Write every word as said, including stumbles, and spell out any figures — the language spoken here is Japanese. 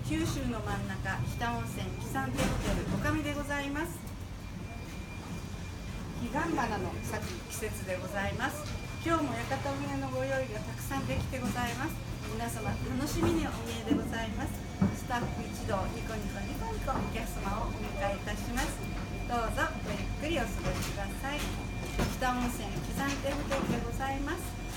九州の真ん中、日田温泉喜山亭ホテルおかみでございます。彼岸花の咲く季節でございます。今日も屋形船のご用意がたくさんできてございます。皆様楽しみにお見えでございます。スタッフ一同ニコニコニコニコお客様をお迎えいたします。どうぞごゆっくりお過ごしください。日田温泉喜山亭ホテルでございます。